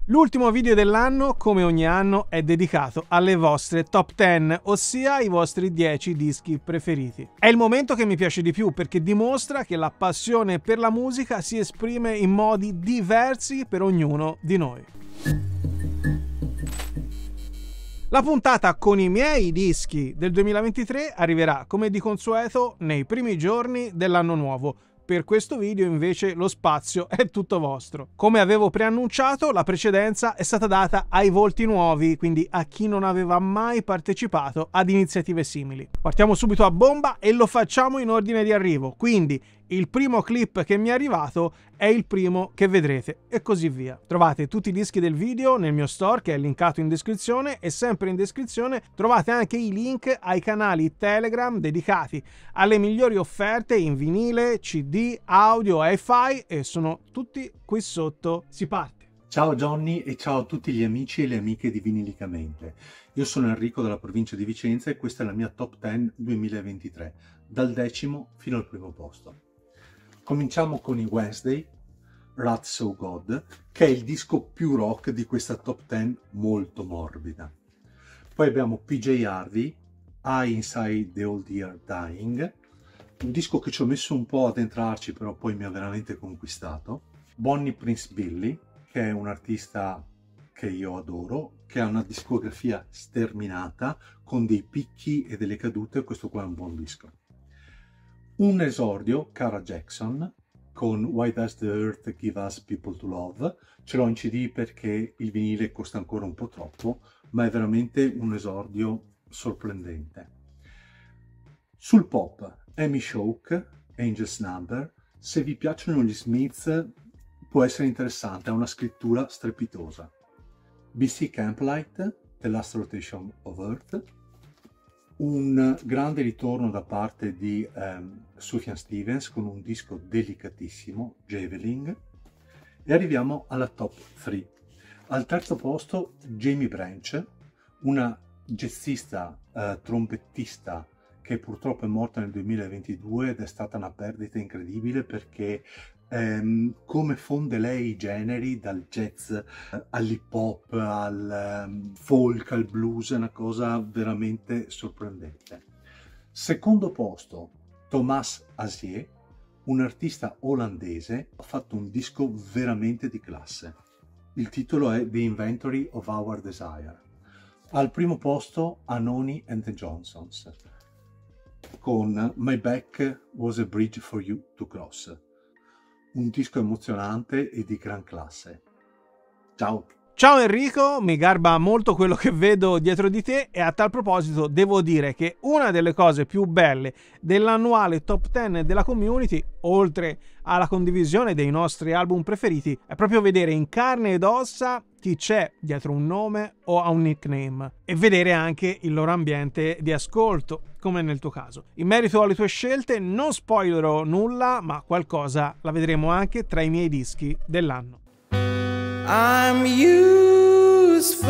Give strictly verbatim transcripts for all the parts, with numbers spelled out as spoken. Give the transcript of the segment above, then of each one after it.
L'ultimo video dell'anno, come ogni anno, è dedicato alle vostre top dieci, ossia ai vostri dieci dischi preferiti. È il momento che mi piace di più perché dimostra che la passione per la musica si esprime in modi diversi per ognuno di noi. La puntata con i miei dischi del duemilaventitré arriverà, come di consueto, nei primi giorni dell'anno nuovo. Per questo video invece lo spazio è tutto vostro. Come avevo preannunciato, la precedenza è stata data ai volti nuovi, quindi a chi non aveva mai partecipato ad iniziative simili. Partiamo subito a bomba e lo facciamo in ordine di arrivo, quindi il primo clip che mi è arrivato è il primo che vedrete e così via. Trovate tutti i dischi del video nel mio store che è linkato in descrizione e sempre in descrizione trovate anche i link ai canali Telegram dedicati alle migliori offerte in vinile, C D, audio, hi-fi e sono tutti qui sotto. Si parte! Ciao Johnny e ciao a tutti gli amici e le amiche di Vinilicamente. Io sono Enrico dalla provincia di Vicenza e questa è la mia top dieci duemilaventitré, dal decimo fino al primo posto. Cominciamo con i Wednesday, Wrath So God, che è il disco più rock di questa top dieci molto morbida. Poi abbiamo P J Harvey, I Inside the Old Year Dying, un disco che ci ho messo un po' ad entrarci, però poi mi ha veramente conquistato. Bonnie Prince Billy, che è un artista che io adoro, che ha una discografia sterminata, con dei picchi e delle cadute, questo qua è un buon disco. Un esordio, Cara Jackson, con Why Does the Earth Give Us People to Love. Ce l'ho in C D perché il vinile costa ancora un po' troppo, ma è veramente un esordio sorprendente. Sul pop, Amy Shook, Angel's Number. Se vi piacciono gli Smiths può essere interessante, ha una scrittura strepitosa. B C Camplight, The Last Rotation of Earth. Un grande ritorno da parte di um, Sufjan Stevens con un disco delicatissimo, Javelin. E arriviamo alla top tre. Al terzo posto Jamie Branch, una jazzista uh, trombettista che purtroppo è morta nel duemilaventidue ed è stata una perdita incredibile perché Um, come fonde lei i generi dal jazz uh, all'hip hop, al um, folk, al blues, è una cosa veramente sorprendente. Secondo posto, Thomas Asier, un artista olandese, ha fatto un disco veramente di classe. Il titolo è The Inventory of Our Desire. Al primo posto Anoni and the Johnsons con My Back Was a Bridge for You to Cross. Un disco emozionante e di gran classe. Ciao! Ciao Enrico, mi garba molto quello che vedo dietro di te e a tal proposito devo dire che una delle cose più belle dell'annuale top dieci della community, oltre alla condivisione dei nostri album preferiti, è proprio vedere in carne ed ossa chi c'è dietro un nome o a un nickname e vedere anche il loro ambiente di ascolto, come nel tuo caso. In merito alle tue scelte non spoilerò nulla, ma qualcosa la vedremo anche tra i miei dischi dell'anno. I'm useful,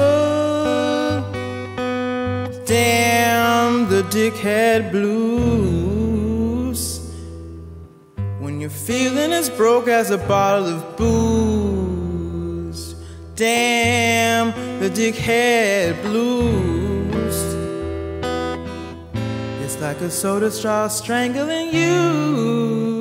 damn the dickhead blues. When you're feeling as broke as a bottle of booze, damn the dickhead blues. It's like a soda straw strangling you.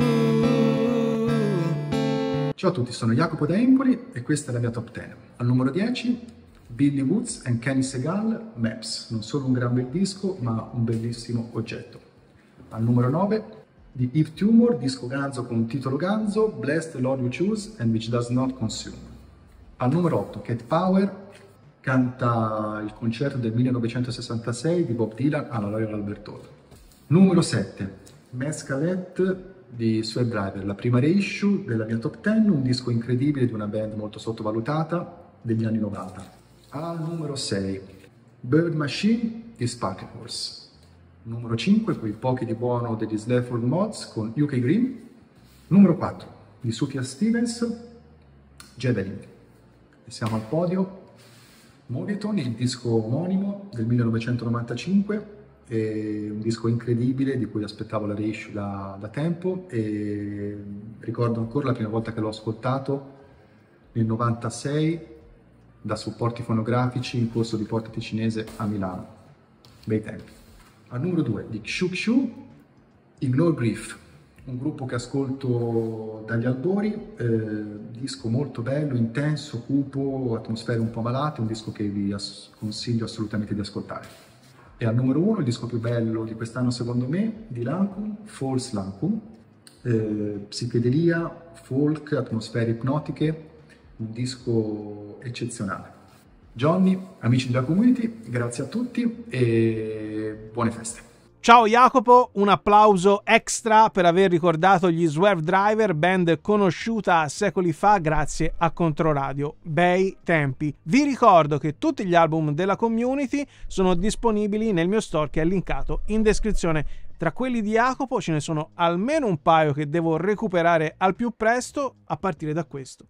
Ciao a tutti, sono Jacopo da Empoli e questa è la mia top dieci. Al numero dieci, Billy Woods and Kenny Segal, Maps. Non solo un gran bel disco, ma un bellissimo oggetto. Al numero nove, di Eve Tumor, disco ganzo con un titolo ganzo, Bless the Lord You Choose and Which Does Not Consume. Al numero otto, Cat Power, canta il concerto del millenovecentosessantasei di Bob Dylan alla Royal Albert Hall. Numero sette, Mescalet di Sweat Driver, la prima reissue della mia top dieci, un disco incredibile di una band molto sottovalutata degli anni novanta. Al numero sei, Bird Machine di Sparkle Horse. Numero cinque, quei pochi di buono degli Sleaford Mods con U K Green. Numero quattro, di Sufjan Stevens, Javelin. E siamo al podio, Moviton, il disco omonimo del millenovecentonovantacinque, è un disco incredibile di cui aspettavo la reissue da, da tempo e ricordo ancora la prima volta che l'ho ascoltato nel novantasei da supporti fonografici in corso di Porta Ticinese a Milano. Bei tempi. Al numero due di Xiu Xiu, Ignore Grief, un gruppo che ascolto dagli albori, eh, disco molto bello, intenso, cupo, atmosfere un po' malate, un disco che vi as- consiglio assolutamente di ascoltare. E al numero uno, il disco più bello di quest'anno secondo me, di Lancum, False Lancum, eh, psichedelia, folk, atmosfere ipnotiche, un disco eccezionale. Johnny, amici della community, grazie a tutti e buone feste. Ciao Jacopo, un applauso extra per aver ricordato gli Swerve Driver, band conosciuta secoli fa grazie a Controradio. Bei tempi. Vi ricordo che tutti gli album della community sono disponibili nel mio store che è linkato in descrizione. Tra quelli di Jacopo ce ne sono almeno un paio che devo recuperare al più presto a partire da questo.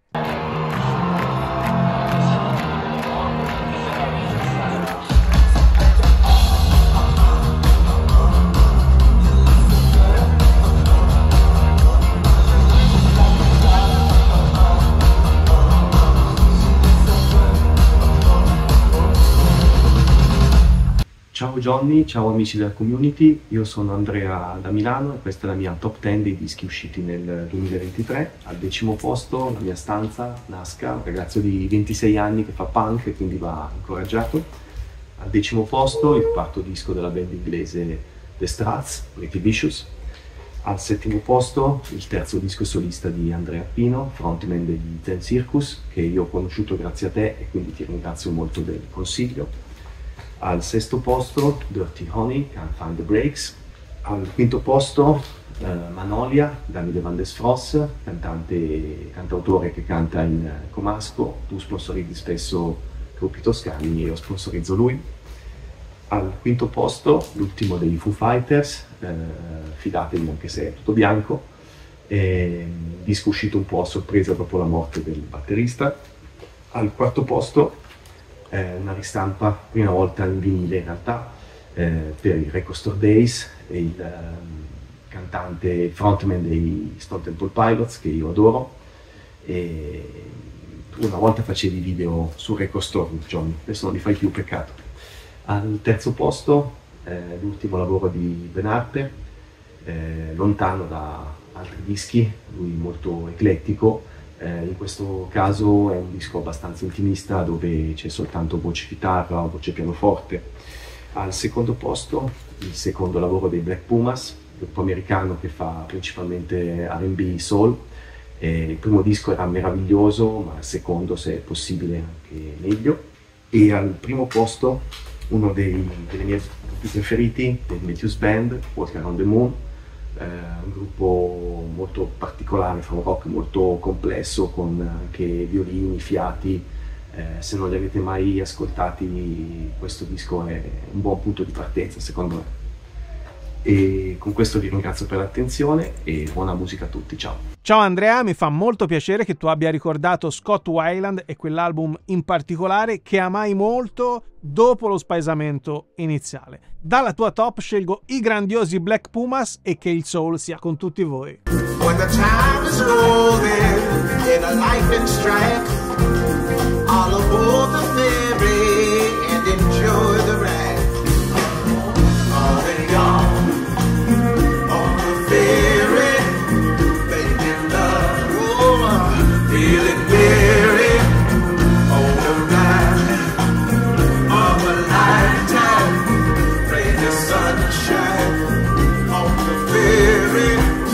Ciao Johnny, ciao amici della community, io sono Andrea da Milano e questa è la mia top dieci dei dischi usciti nel duemilaventitré. Al decimo posto la mia stanza, Nasca, un ragazzo di ventisei anni che fa punk e quindi va incoraggiato. Al decimo posto il quarto disco della band inglese The Struts, Pretty Vicious. Al settimo posto il terzo disco solista di Andrea Pino, frontman degli Zen Circus, che io ho conosciuto grazie a te e quindi ti ringrazio molto del consiglio. Al sesto posto Dirty Honey, Can't Find the Breaks. Al quinto posto eh, Manolia, Davide Van der Sfross, cantante, cantautore che canta in comasco. Tu sponsorizzi spesso gruppi toscani e io sponsorizzo lui. Al quinto posto l'ultimo dei Foo Fighters, eh, fidatevi anche se è tutto bianco, eh, disco uscito un po' a sorpresa dopo la morte del batterista. Al quarto posto Eh, una ristampa, prima volta in vinile in realtà, eh, per i Record Store Days, e il um, cantante frontman dei Stone Temple Pilots che io adoro. E una volta facevi video su Record Store, Johnny, adesso non li fai più, peccato. Al terzo posto eh, l'ultimo lavoro di Ben Harper, eh, lontano da altri dischi, lui molto eclettico. Eh, in questo caso è un disco abbastanza intimista dove c'è soltanto voce chitarra o voce pianoforte. Al secondo posto il secondo lavoro dei Black Pumas, gruppo americano che fa principalmente R and B soul. Eh, il primo disco era meraviglioso, ma il secondo, se è possibile, anche meglio. E al primo posto uno dei, dei miei gruppi preferiti, del Matthews Band, Walking on the Moon. Eh, un gruppo molto particolare, fa un rock molto complesso con anche violini, fiati. Eh, se non li avete mai ascoltati, questo disco è un buon punto di partenza secondo me. E con questo vi ringrazio per l'attenzione e buona musica a tutti, ciao! Ciao Andrea, mi fa molto piacere che tu abbia ricordato Scott Weiland e quell'album in particolare che amai molto dopo lo spaesamento iniziale. Dalla tua top scelgo i grandiosi Black Pumas e che il soul sia con tutti voi. When the time is rolling in a lightning strike, all aboard the ferry and enjoy the ride. On and on, on the ferry, making love, oh, feeling weary, on the ride of a lifetime, rain the sunshine, on the ferry.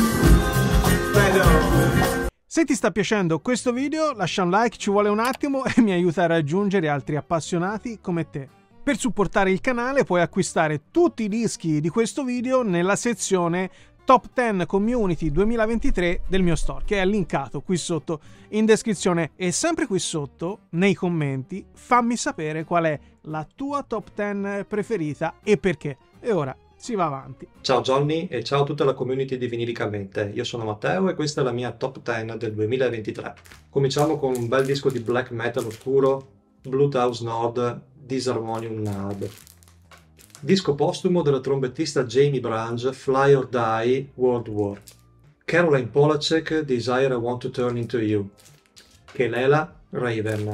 Se ti sta piacendo questo video, lascia un like, ci vuole un attimo e mi aiuta a raggiungere altri appassionati come te. Per supportare il canale puoi acquistare tutti i dischi di questo video nella sezione Top dieci Community duemilaventitré del mio store, che è linkato qui sotto in descrizione. E sempre qui sotto, nei commenti, fammi sapere qual è la tua top dieci preferita e perché. E ora si va avanti. Ciao Johnny e ciao a tutta la community di Vinilicamente, io sono Matteo e questa è la mia top dieci del duemilaventitré. Cominciamo con un bel disco di black metal oscuro, Bloodhouse Nord, Disharmonium Nard. Disco postumo della trombettista Jamie Branch, Fly or Die, World War. Caroline Polacek, Desire I Want to Turn Into You. Kelela, Raven.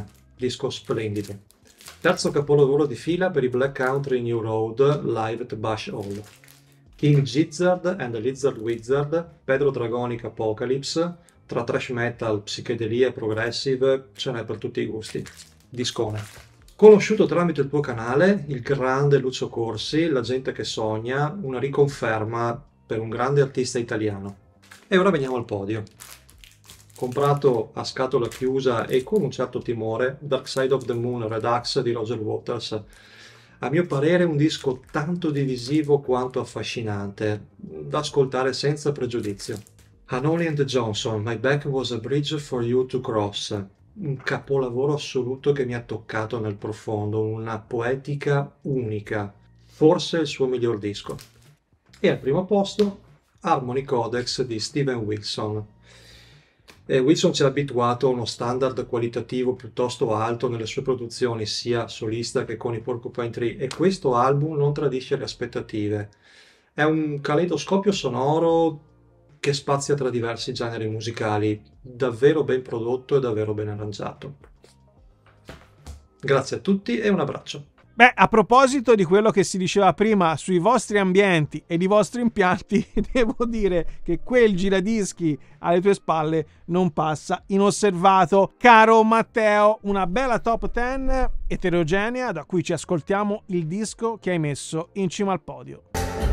disco splendido. Terzo capolavoro di fila per i Black Country New Road live at Bush Hall. King Gizzard and the Lizard Wizard, Pedro Dragonic Apocalypse, tra thrash metal, psichedelia e progressive ce n'è per tutti i gusti. Discone. Conosciuto tramite il tuo canale, il grande Lucio Corsi, La gente che sogna, una riconferma per un grande artista italiano. E ora veniamo al podio. Comprato a scatola chiusa e con un certo timore, Dark Side of the Moon Redux di Roger Waters. A mio parere un disco tanto divisivo quanto affascinante, da ascoltare senza pregiudizio. Hanley and Johnson, My Back Was a Bridge for You to Cross, un capolavoro assoluto che mi ha toccato nel profondo, una poetica unica, forse il suo miglior disco. E al primo posto, Harmony Codex di Steven Wilson. E Wilson ci ha abituato a uno standard qualitativo piuttosto alto nelle sue produzioni, sia solista che con i Porcupine Tree, e questo album non tradisce le aspettative. È un caleidoscopio sonoro che spazia tra diversi generi musicali, davvero ben prodotto e davvero ben arrangiato. Grazie a tutti e un abbraccio. Beh, a proposito di quello che si diceva prima sui vostri ambienti e i vostri impianti, devo dire che quel giradischi alle tue spalle non passa inosservato. Caro Matteo, una bella top dieci eterogenea da cui ci ascoltiamo il disco che hai messo in cima al podio.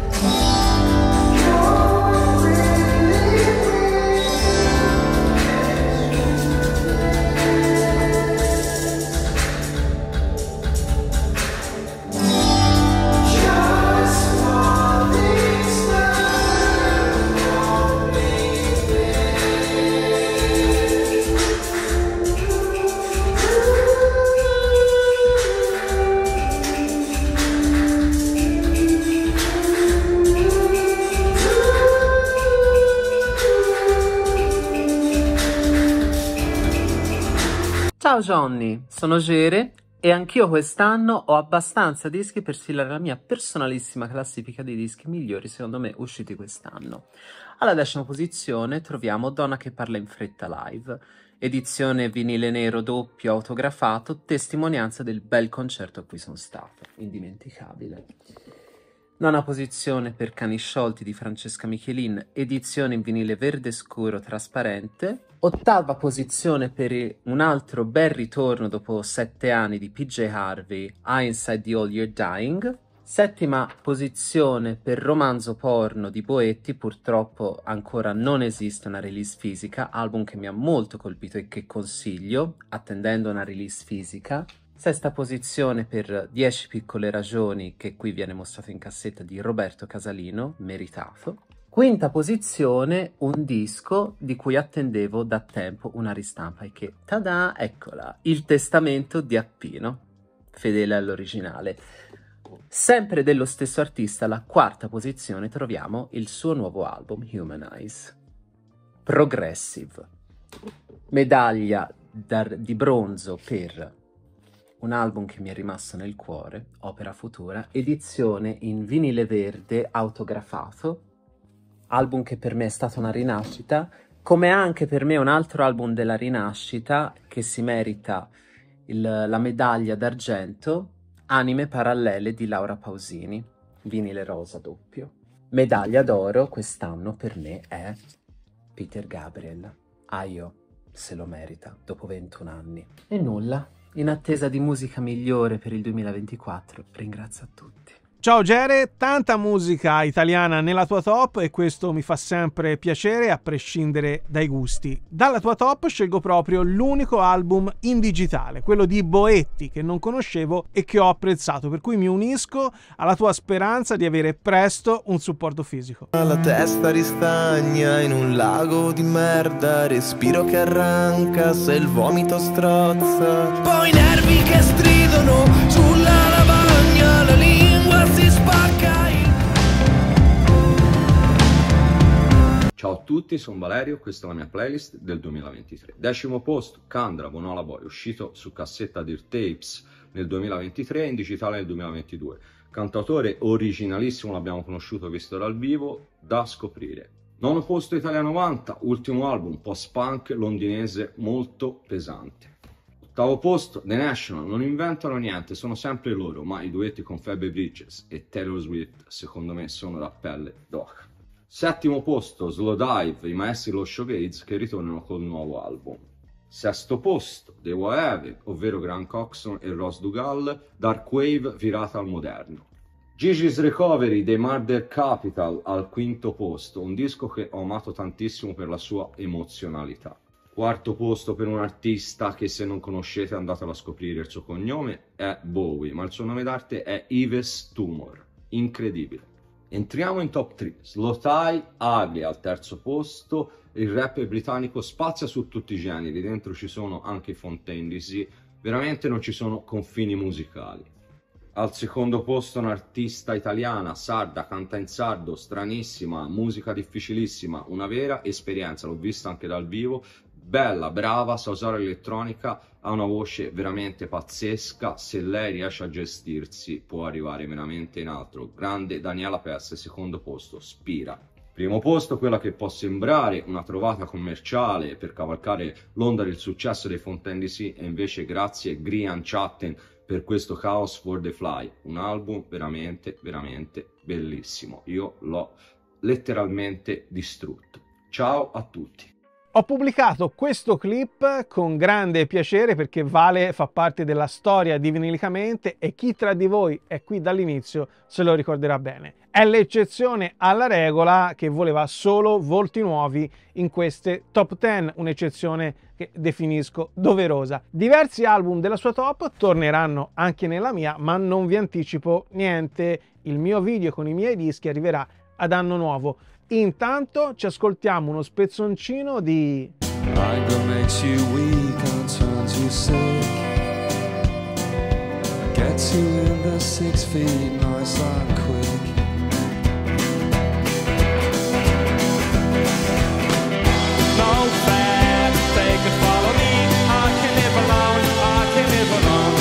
Ciao Johnny, sono Gere e anch'io quest'anno ho abbastanza dischi per stilare la mia personalissima classifica di dischi migliori secondo me usciti quest'anno. Alla decima posizione troviamo Donna che parla in fretta live, edizione vinile nero doppio autografato, testimonianza del bel concerto a cui sono stato, indimenticabile. Nona posizione per Cani sciolti di Francesca Michelin, edizione in vinile verde scuro trasparente. Ottava posizione per un altro bel ritorno dopo sette anni di P J Harvey, I Inside the All You're Dying. Settima posizione per Romanzo porno di Boetti, purtroppo ancora non esiste una release fisica, album che mi ha molto colpito e che consiglio, attendendo una release fisica. Sesta posizione per dieci piccole ragioni, che qui viene mostrato in cassetta, di Roberto Casalino, meritato. Quinta posizione, un disco di cui attendevo da tempo una ristampa e che, tada, eccola, Il Testamento di Appino, fedele all'originale. Sempre dello stesso artista, alla quarta posizione troviamo il suo nuovo album, Humanize. Progressive. Medaglia di bronzo per un album che mi è rimasto nel cuore, Opera Futura, edizione in vinile verde autografato, album che per me è stata una rinascita, come anche per me un altro album della rinascita che si merita il, la medaglia d'argento, Anime Parallele di Laura Pausini, vinile rosa doppio. Medaglia d'oro quest'anno per me è Peter Gabriel, Aio, se lo merita, dopo ventuno anni. E nulla. In attesa di musica migliore per il duemilaventiquattro, ringrazio a tutti. Ciao Gere, tanta musica italiana nella tua top e questo mi fa sempre piacere a prescindere dai gusti. Dalla tua top scelgo proprio l'unico album in digitale, quello di Boetti, che non conoscevo e che ho apprezzato, per cui mi unisco alla tua speranza di avere presto un supporto fisico. La testa ristagna in un lago di merda, respiro che arranca se il vomito strozza. Poi nervi che stridono sulla lavagna, la lingua si spacca. Ciao a tutti, sono Valerio, questa è la mia playlist del duemilaventitré. Decimo posto, Kandra, Buonola Boy, uscito su cassetta Dirt Tapes nel duemilaventitré e in digitale nel duemilaventidue. Cantautore originalissimo, l'abbiamo conosciuto e visto dal vivo, da scoprire. Nono posto, Italia novanta, ultimo album post-punk londinese molto pesante. Ottavo posto, The National, non inventano niente, sono sempre loro, ma i duetti con Phoebe Bridgers e Taylor Swift secondo me sono da pelle d'oca. Settimo posto, Slowdive, i maestri dello showgaze che ritornano col nuovo album. Sesto posto, The Whatever, ovvero Grant Coxon e Ross Dugal, Dark Wave virata al moderno. Gigi's Recovery dei Murder Capital al quinto posto, un disco che ho amato tantissimo per la sua emozionalità. Quarto posto per un artista che se non conoscete andatelo a scoprire, il suo cognome è Bowie, ma il suo nome d'arte è Yves Tumor. Incredibile. Entriamo in top tre. Slowthai, Ugly al terzo posto, il rap britannico spazia su tutti i generi, dentro ci sono anche i Fontaine D C, veramente non ci sono confini musicali. Al secondo posto un'artista italiana, sarda, canta in sardo, stranissima, musica difficilissima, una vera esperienza, l'ho vista anche dal vivo, bella, brava, sa usare l'elettronica, ha una voce veramente pazzesca, se lei riesce a gestirsi può arrivare veramente in alto. Grande Daniela Pesse, secondo posto, Spira. Primo posto, quella che può sembrare una trovata commerciale per cavalcare l'onda del successo dei Fontaine D C, e invece grazie Grian Chatten per questo Chaos for the Fly, un album veramente, veramente bellissimo. Io l'ho letteralmente distrutto. Ciao a tutti. Ho pubblicato questo clip con grande piacere perché Vale fa parte della storia di Vinilicamente e chi tra di voi è qui dall'inizio se lo ricorderà bene. È l'eccezione alla regola che voleva solo volti nuovi in queste top dieci, un'eccezione che definisco doverosa. Diversi album della sua top torneranno anche nella mia, ma non vi anticipo niente. Il mio video con i miei dischi arriverà ad anno nuovo. Intanto ci ascoltiamo uno spezzoncino di Anger makes you weak and turns you sick. Gets you in the six feet nice and quick. No fair, they could follow me. I can live alone, I can live alone.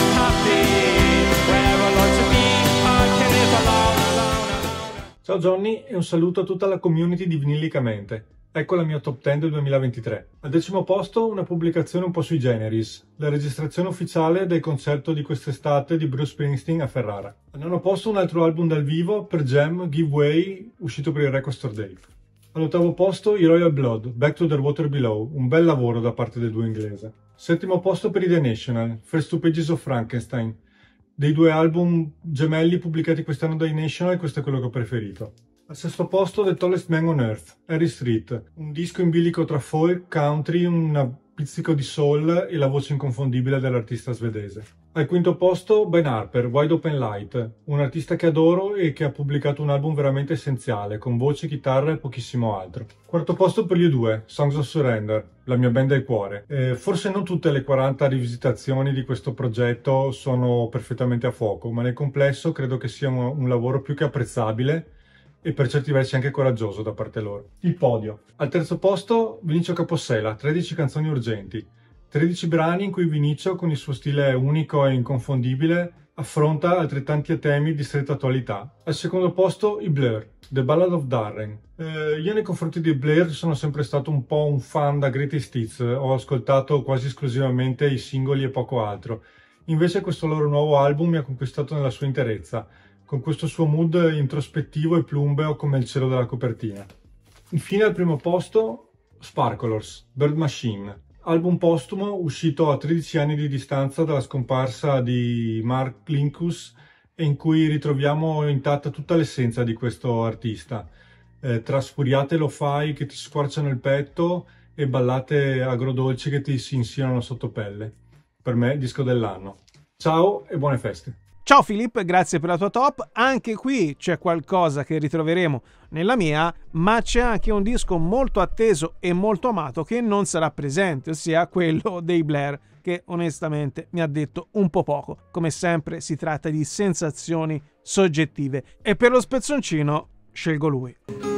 Happy, where I like to be. I can live alone, alone, alone. Ciao Johnny e un saluto a tutta la community di Vinilicamente. Ecco la mia top dieci del duemilaventitré. Al decimo posto una pubblicazione un po' sui generis, la registrazione ufficiale del concerto di quest'estate di Bruce Springsteen a Ferrara. Al nono posto un altro album dal vivo per Jam, Give Way, uscito per il Record Store Day. All'ottavo posto i Royal Blood, Back to the Water Below, un bel lavoro da parte del duo inglese. Settimo posto per i The National, First Two Pages of Frankenstein. Dei due album gemelli pubblicati quest'anno dai National, questo è quello che ho preferito. Al sesto posto The Tallest Man on Earth, Harry Street, un disco in bilico tra folk, country, un pizzico di soul e la voce inconfondibile dell'artista svedese. Al quinto posto Ben Harper, Wide Open Light, un artista che adoro e che ha pubblicato un album veramente essenziale, con voce, chitarra e pochissimo altro. Quarto posto per gli U due, Songs of Surrender, la mia band del cuore. Eh, forse non tutte le quaranta rivisitazioni di questo progetto sono perfettamente a fuoco, ma nel complesso credo che sia un, un lavoro più che apprezzabile e per certi versi anche coraggioso da parte loro. Il podio. Al terzo posto Vinicio Capossela, tredici canzoni urgenti. tredici brani in cui Vinicio, con il suo stile unico e inconfondibile, affronta altrettanti temi di stretta attualità. Al secondo posto i Blur, The Ballad of Darren. Eh, io nei confronti di Blur sono sempre stato un po' un fan da Greatest Hits, ho ascoltato quasi esclusivamente i singoli e poco altro. Invece questo loro nuovo album mi ha conquistato nella sua interezza, con questo suo mood introspettivo e plumbeo come il cielo della copertina. Infine al primo posto Sparklers, Bird Machine, album postumo uscito a tredici anni di distanza dalla scomparsa di Mark Linkous e in cui ritroviamo intatta tutta l'essenza di questo artista, eh, tra sfuriate lo-fi che ti squarciano il petto e ballate agrodolci che ti si insinuano sotto pelle. Per me disco dell'anno. Ciao e buone feste! Ciao Filippo, grazie per la tua top. Anche qui c'è qualcosa che ritroveremo nella mia, ma c'è anche un disco molto atteso e molto amato che non sarà presente, ossia quello dei Blur, che onestamente mi ha detto un po' poco. Come sempre si tratta di sensazioni soggettive e per lo spezzoncino scelgo lui.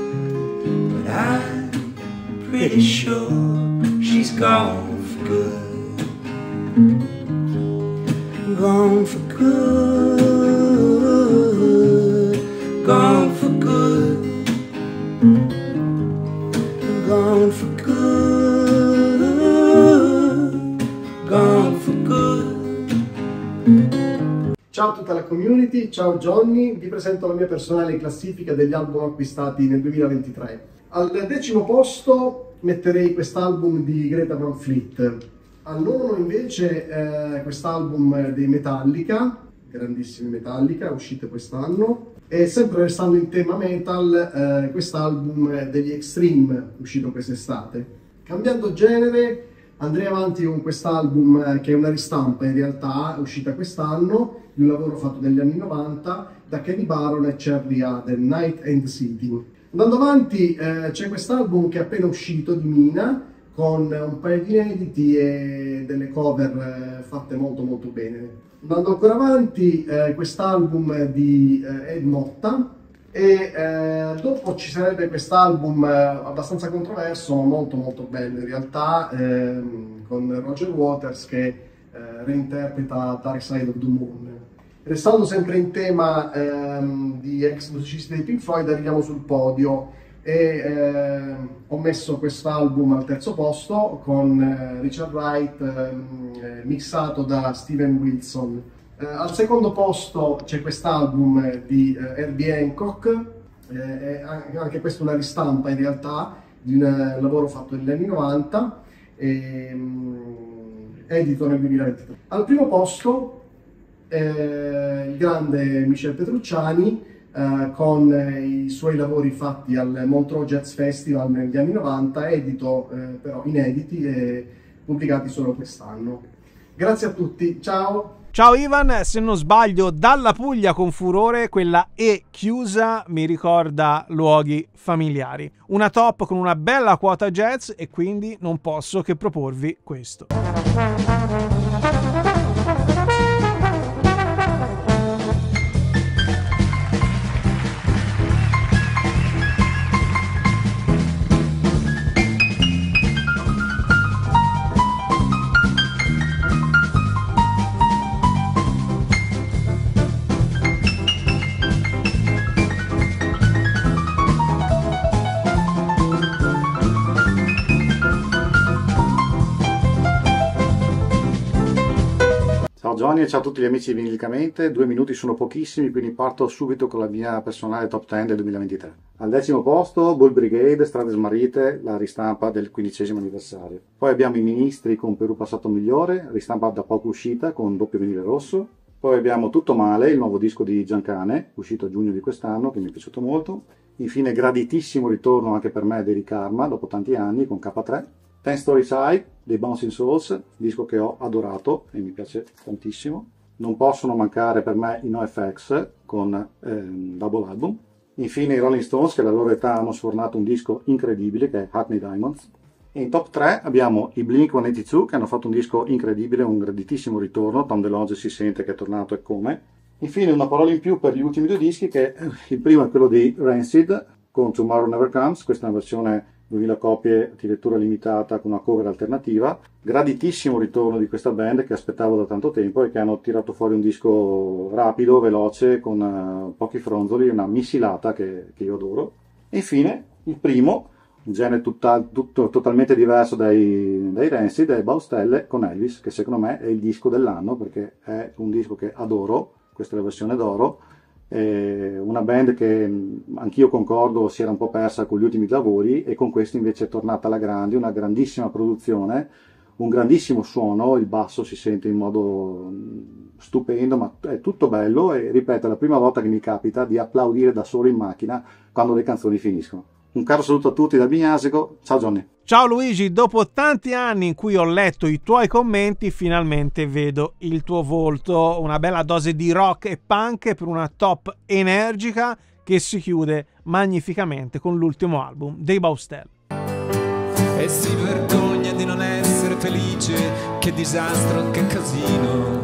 But I'm pretty sure she's gone for good. Gone for good, gone for good, gone for good, gone for good. Ciao a tutta la community, ciao Johnny, vi presento la mia personale classifica degli album acquistati nel duemilaventitré. Al decimo posto metterei quest'album di Greta Van Fleet, al nono invece eh, quest'album dei Metallica, grandissimi Metallica, uscite quest'anno, e sempre restando in tema metal eh, quest'album degli Extreme, uscito quest'estate. Cambiando genere andrei avanti con quest'album eh, che è una ristampa in realtà, uscita quest'anno, di un lavoro fatto negli anni novanta da Kenny Barron e Charlie Haden, Night and City. Andando avanti eh, c'è quest'album che è appena uscito di Mina, con un paio di inediti e delle cover eh, fatte molto molto bene. Andando ancora avanti eh, quest'album di eh, Ed Motta, e eh, dopo ci sarebbe quest'album eh, abbastanza controverso ma molto molto bello in realtà, ehm, con Roger Waters che eh, reinterpreta Dark Side of the Moon. Restando sempre in tema ehm, di ex musicisti dei Pink Floyd, arriviamo sul podio e eh, ho messo quest'album al terzo posto con eh, Richard Wright eh, mixato da Steven Wilson. Eh, al secondo posto c'è quest'album di eh, Herbie Hancock, eh, anche questa una ristampa in realtà di un eh, lavoro fatto negli anni novanta, eh, edito nel duemilaventitré. Al primo posto eh, il grande Michel Petrucciani eh, con eh, i suoi lavori fatti al Montreux Jazz Festival negli anni novanta, edito eh, però inediti e pubblicati solo quest'anno. Grazie a tutti, ciao! Ciao Ivan, se non sbaglio dalla Puglia con furore, quella E chiusa mi ricorda luoghi familiari. Una top con una bella quota jazz e quindi non posso che proporvi questo. Ciao Johnny e ciao a tutti gli amici di Vinilicamente, due minuti sono pochissimi, quindi parto subito con la mia personale top dieci del duemilaventitré. Al decimo posto Bull Brigade, Strade Smarrite, la ristampa del quindicesimo anniversario. Poi abbiamo I Ministri con Perù Passato Migliore, ristampa da poco uscita con doppio vinile rosso. Poi abbiamo Tutto Male, il nuovo disco di Giancane, uscito a giugno di quest'anno, che mi è piaciuto molto. Infine graditissimo ritorno anche per me dei Karma, dopo tanti anni, con K tre. Ten Stories High dei Bouncing Souls, disco che ho adorato e mi piace tantissimo. Non possono mancare per me i NoFX con eh, Double Album. Infine i Rolling Stones, che alla loro età hanno sfornato un disco incredibile che è Hackney Diamonds. E in top tre abbiamo i Blink centottantadue, che hanno fatto un disco incredibile, un graditissimo ritorno. Tom DeLonge si sente che è tornato e come. Infine una parola in più per gli ultimi due dischi, che il primo è quello di Rancid con Tomorrow Never Comes, questa è una versione duemila copie, addirittura limitata, con una cover alternativa. Graditissimo ritorno di questa band che aspettavo da tanto tempo e che hanno tirato fuori un disco rapido, veloce, con uh, pochi fronzoli, una missilata che, che io adoro. E infine il primo, un genere tutta, tutto, totalmente diverso dai, dai Rancid, è Baustelle con Elvis, che secondo me è il disco dell'anno perché è un disco che adoro, questa è la versione d'oro. Eh, una band che anch'io concordo si era un po' persa con gli ultimi lavori e con questo invece è tornata alla grande, una grandissima produzione, un grandissimo suono, il basso si sente in modo stupendo, ma è tutto bello e ripeto, è la prima volta che mi capita di applaudire da solo in macchina quando le canzoni finiscono. Un caro saluto a tutti da Bignasico, ciao Johnny. Ciao Luigi, dopo tanti anni in cui ho letto i tuoi commenti, finalmente vedo il tuo volto, una bella dose di rock e punk per una top energica che si chiude magnificamente con l'ultimo album dei Baustelle. E si vergogna di non essere felice, che disastro, che casino.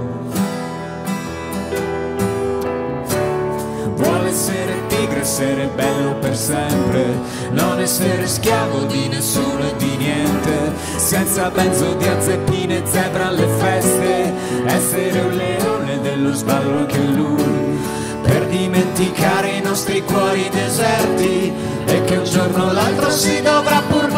Vuole essere tigre, essere bello per sempre, non essere schiavo di nessuno e di niente, senza benzodiazepine e zebra alle feste, essere un leone dello sballo anche lui, per dimenticare i nostri cuori deserti e che un giorno o l'altro si dovrà pur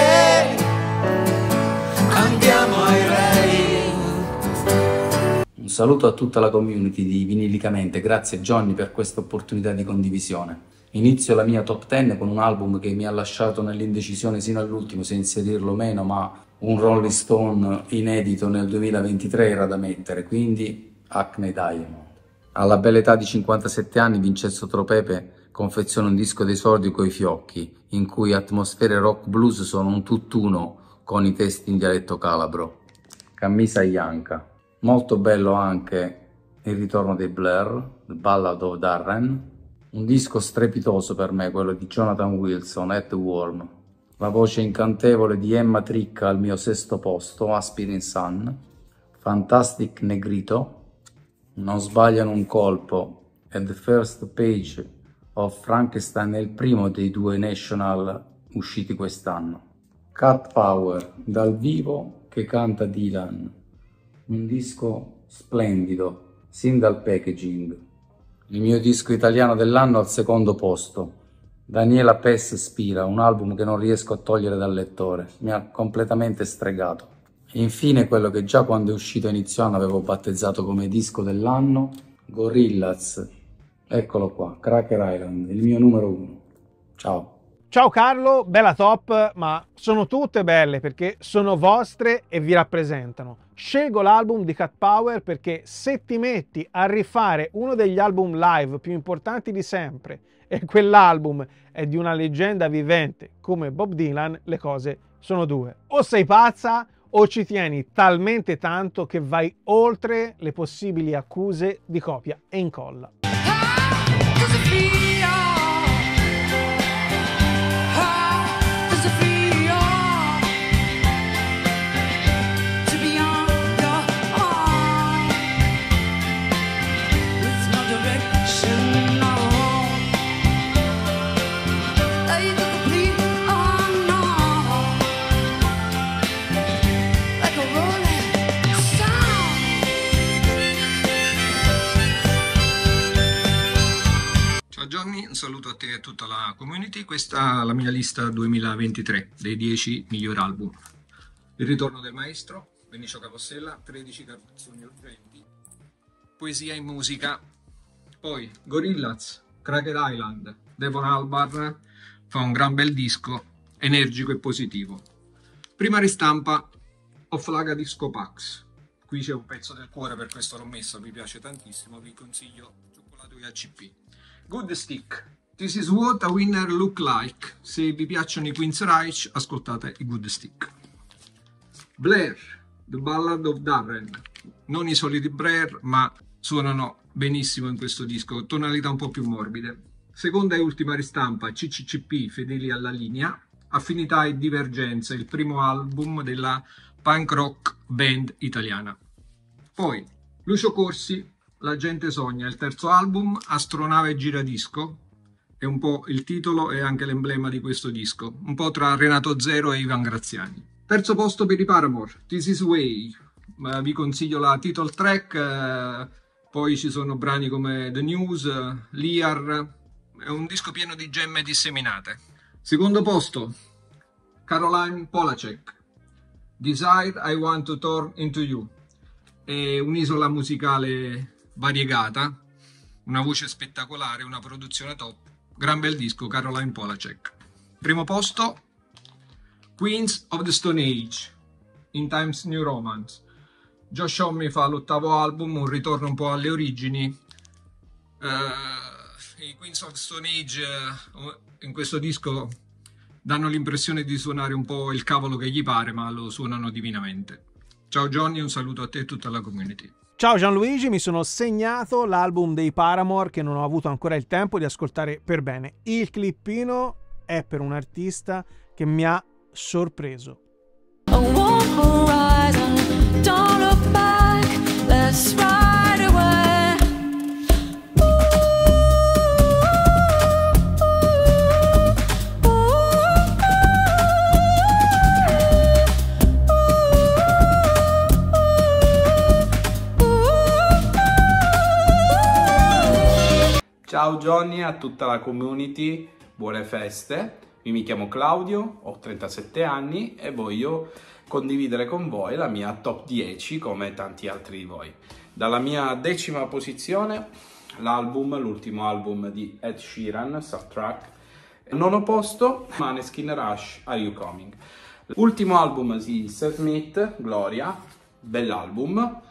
morire. Andiamo ai rei. saluto a tutta la community di Vinilicamente, grazie Johnny per questa opportunità di condivisione. Inizio la mia top dieci con un album che mi ha lasciato nell'indecisione sino all'ultimo se inserirlo o meno, ma un Rolling Stone inedito nel duemilaventitré era da mettere, quindi Acne Diamond. Alla bella età di cinquantasette anni Vincenzo Tropepe confeziona un disco d'esordio coi fiocchi, in cui atmosfere rock blues sono un tutt'uno con i testi in dialetto calabro. Camisa Ianca. Molto bello anche il ritorno dei Blur, The Ballad of Darren, un disco strepitoso per me, quello di Jonathan Wilson, At the Worm. La voce incantevole di Emma Tricca al mio sesto posto, Aspirin Sun. Fantastic Negrito, Non sbagliano un colpo, e The First Page of Frankenstein è il primo dei due National usciti quest'anno. Cat Power, dal vivo che canta Dylan, un disco splendido, sin dal packaging. Il mio disco italiano dell'anno al secondo posto, Daniela Pes Spira, un album che non riesco a togliere dal lettore, mi ha completamente stregato. E infine quello che già quando è uscito a inizio anno avevo battezzato come disco dell'anno, Gorillaz, eccolo qua, Cracker Island, il mio numero uno. Ciao. Ciao Carlo, bella top, ma sono tutte belle perché sono vostre e vi rappresentano. Scelgo l'album di Cat Power perché se ti metti a rifare uno degli album live più importanti di sempre e quell'album è di una leggenda vivente come Bob Dylan, le cose sono due. O sei pazza o ci tieni talmente tanto che vai oltre le possibili accuse di copia e incolla. Johnny, un saluto a te e a tutta la community. Questa è la mia lista duemilaventitré dei dieci migliori album. Il ritorno del maestro, Benicio Capossela, tredici canzoni urgenti, poesia in musica. Poi Gorillaz, Cracker Island, Devon Albarn fa un gran bel disco, energico e positivo. Prima ristampa, Offlaga Disco Pax. Qui c'è un pezzo del cuore, per questo l'ho messo, mi piace tantissimo, vi consiglio Cioccolato e A C P. Good Stick, This is what a winner look like. Se vi piacciono i Queen's Reich, ascoltate i Good Stick. Blair, The Ballad of Darren. Non i soliti Blair, ma suonano benissimo in questo disco, tonalità un po' più morbide. Seconda e ultima ristampa, C C C P, Fedeli alla linea. Affinità e Divergenze, il primo album della punk rock band italiana. Poi Lucio Corsi, La gente sogna, il terzo album, Astronave Giradisco, è un po' il titolo e anche l'emblema di questo disco, un po' tra Renato Zero e Ivan Graziani. Terzo posto per i Paramore, This Is Way, uh, vi consiglio la title track, uh, poi ci sono brani come The News, uh, Liar, è un disco pieno di gemme disseminate. Secondo posto, Caroline Polachek, Desire I Want to Turn Into You, è un'isola musicale variegata, una voce spettacolare, una produzione top, gran bel disco, Caroline Polachek. Primo posto, Queens of the Stone Age, In Times New Romance. Josh Homme fa l'ottavo album, un ritorno un po' alle origini. Uh, I Queens of the Stone Age uh, in questo disco danno l'impressione di suonare un po' il cavolo che gli pare, ma lo suonano divinamente. Ciao Johnny, un saluto a te e tutta la community. Ciao Gianluigi, mi sono segnato l'album dei Paramore che non ho avuto ancora il tempo di ascoltare per bene. Il clippino è per un artista che mi ha sorpreso. Ciao Johnny, a tutta la community, buone feste. Io mi chiamo Claudio, ho trentasette anni e voglio condividere con voi la mia top dieci come tanti altri di voi. Dalla mia decima posizione l'album, l'ultimo album di Ed Sheeran, Soundtrack. Nono posto, Måneskin Rush, Are You Coming? Ultimo album di Sam Smith, Gloria, bell'album.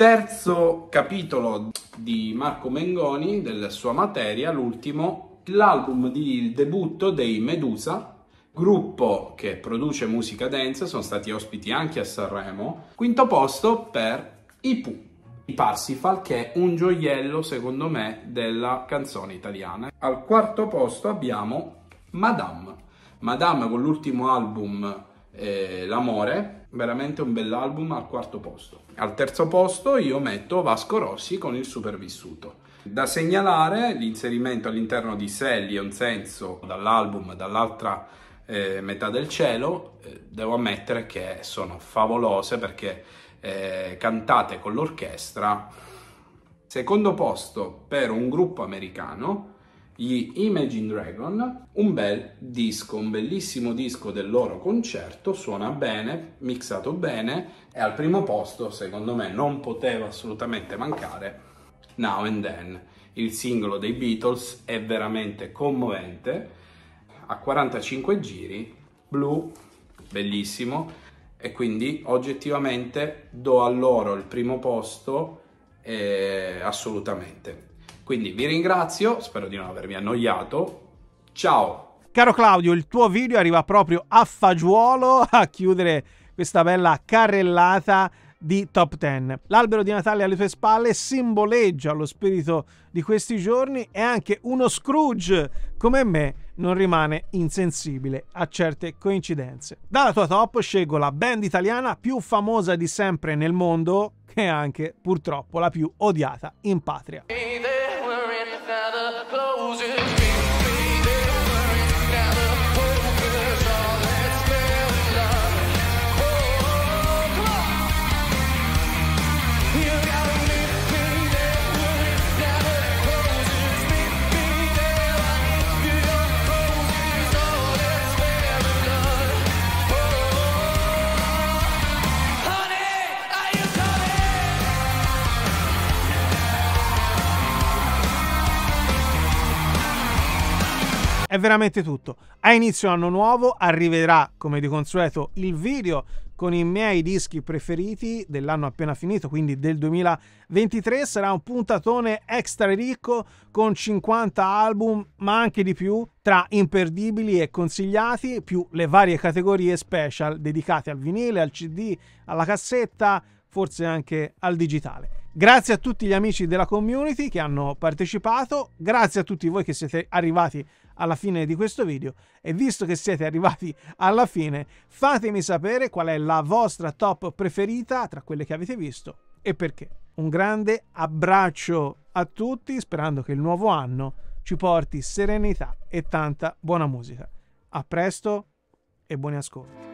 Terzo capitolo di Marco Mengoni, della sua materia, l'ultimo, l'album di debutto dei Medusa, gruppo che produce musica dance, sono stati ospiti anche a Sanremo. Quinto posto per i Pooh, i Parsifal, che è un gioiello secondo me della canzone italiana. Al quarto posto abbiamo Madame, Madame con l'ultimo album eh, L'amore, veramente un bell'album al quarto posto. Al terzo posto io metto Vasco Rossi con Il sopravvissuto. Da segnalare l'inserimento all'interno di Sally e un senso dall'album dall'altra eh, metà del cielo, eh, devo ammettere che sono favolose perché eh, cantate con l'orchestra. Secondo posto per un gruppo americano, gli Imagine Dragon, un bel disco, un bellissimo disco del loro concerto, suona bene, mixato bene, e al primo posto secondo me non poteva assolutamente mancare Now and Then, il singolo dei Beatles, è veramente commovente, a quarantacinque giri, blu, bellissimo, e quindi oggettivamente do a loro il primo posto eh, assolutamente. Quindi vi ringrazio, spero di non avervi annoiato, ciao! Caro Claudio, il tuo video arriva proprio a fagiolo a chiudere questa bella carrellata di top dieci. L'albero di Natale alle tue spalle simboleggia lo spirito di questi giorni e anche uno Scrooge come me non rimane insensibile a certe coincidenze. Dalla tua top scelgo la band italiana più famosa di sempre nel mondo, che è anche purtroppo la più odiata in patria. È veramente tutto. A inizio anno nuovo arriverà, come di consueto, il video con i miei dischi preferiti dell'anno appena finito, quindi del duemilaventitré. Sarà un puntatone extra ricco con cinquanta album, ma anche di più, tra imperdibili e consigliati, più le varie categorie special dedicate al vinile, al C D, alla cassetta, forse anche al digitale. Grazie a tutti gli amici della community che hanno partecipato, grazie a tutti voi che siete arrivati alla fine di questo video, e visto che siete arrivati alla fine, fatemi sapere qual è la vostra top preferita tra quelle che avete visto e perché. Un grande abbraccio a tutti, sperando che il nuovo anno ci porti serenità e tanta buona musica. A presto e buoni ascolti.